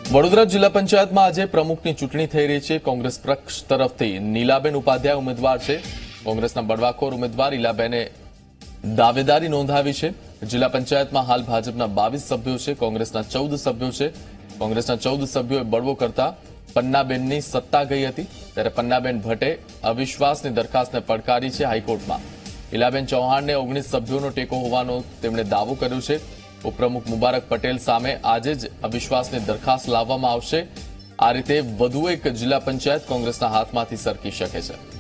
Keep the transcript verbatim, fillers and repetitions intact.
વડોદરા જિલ્લા પંચાયતમાં આજે પ્રમુખની ચૂંટણી થઈ રહી છે. કોંગ્રેસ પક્ષ તરફથી નીલાબેન ઉપાધ્યાય ઉમેદવાર છે. કોંગ્રેસના બળવાખોર ઉમેદવાર ઇલાબેને દાવેદારી નોંધાવી છે. જિલ્લા પંચાયતમાં હાલ ભાજપના બાવીસ સભ્યો છે, કોંગ્રેસના ચૌદ સભ્યો છે. કોંગ્રેસના ચૌદ સભ્યોએ બળવો કરતા પન્નાબેનની સત્તા ગઈ હતી, ત્યારે પન્નાબેન ભટ્ટે અવિશ્વાસની દરખાસ્તને પડકારી છે હાઈકોર્ટમાં. ઇલાબેન ચૌહાણને ઓગણીસ સભ્યોનો ટેકો હોવાનો તેમણે દાવો કર્યો છે. ઉપપ્રમુખ મુબારક પટેલ સામે આજે જ અવિશ્વાસની દરખાસ્ત લાવવામાં આવશે. આ રીતે વધુ એક જિલ્લા પંચાયત કોંગ્રેસના હાથમાંથી સરકી શકે છે.